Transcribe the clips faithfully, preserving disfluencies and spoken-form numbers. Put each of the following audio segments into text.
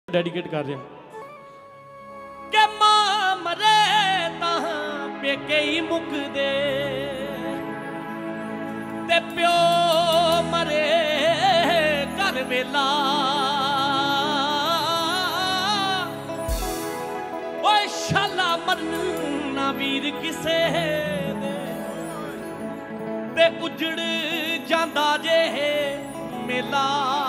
Dedicate कर रहा कि मां मरे तां पेके ही मुकदे ते प्यो मरे घर वेला ओए शाला मरना वीर किसे दे ते उजड़ जांदा जे मेला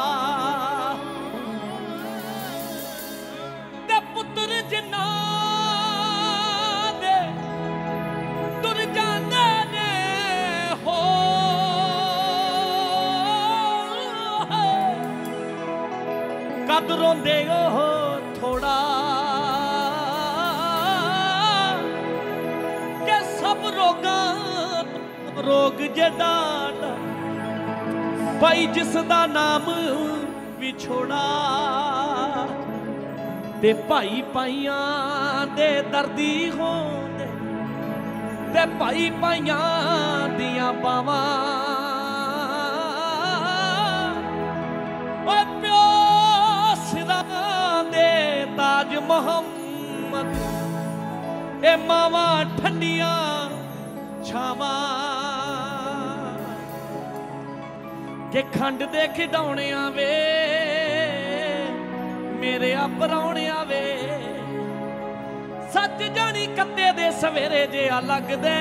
ते पुत्र जिन्ना दे तुर जांदे ने हो कद रोंदे हो थोड़ा के सब रोगा रोग जड़ा भाई जिसदा नाम विछोड़ा ते भाई भाइयां दे दर्दी होंदे ते भाई भाइयां दियां बावां ओ प्यो सिरां दे ताज मोहम्मद ए मावां ठंडियां छावां के खंड दे खिडौने वे मेरे अपराने वे सच जानी कत्ते दे सवेरे जे लगदे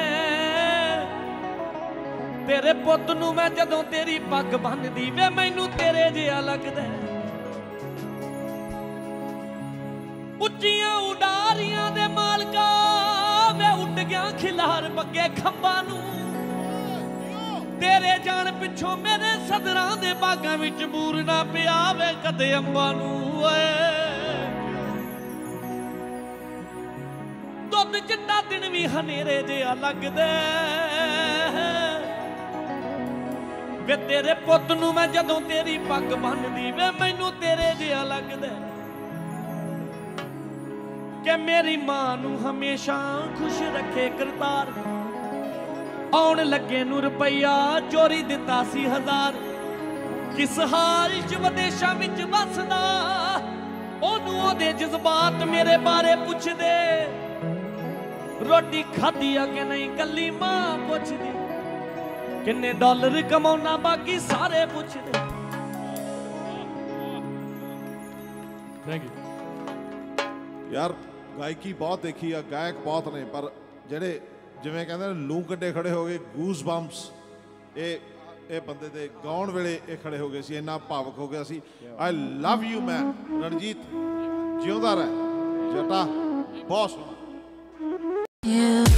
तेरे पुत नूं मैं जदों तेरी पग बन्नदी वे मैनू तेरे जिहा लगदे उच्चियां उडारियां दे मालका वे उड गया खिलार बगे खंबा नूं तेरे जान पिछों मेरे सदरां दे बागां विच बूरना पिया वे कदे अंबां नूं दुध चिट्टा दिन भी हनेरे जिहा लगदे वे तेरे पुत नूं मैं जदों तेरी पग बन्नदी वे मैनू तेरे जिहा लगदे कि मेरी मां नूं हमेशा खुश रखे करतार आउण लगे नूं रुपया चोरी दिता सी हजार किस हाल च विदेशां विच बसदा ओनू ओदे जज्बात मेरे बारे पुछदे रोटी खाधी आ कि नहीं कल्ली मां पुछदी किन्ने डॉलर कमाउणा बाकी सारे पुछदे। थैंक यू यार गायकी बहुत देखी है गायक बहुत ने पर जेडे जिवें कहंदे ने लू कड्डे खड़े हो गए गूस बंप्स ये ये बंदे दे गाउण वेले ये खड़े हो गए सी इन्ना भावुक हो गया सी। I love you man Ranjit जिउंदा रह जटा बहुत सोहना।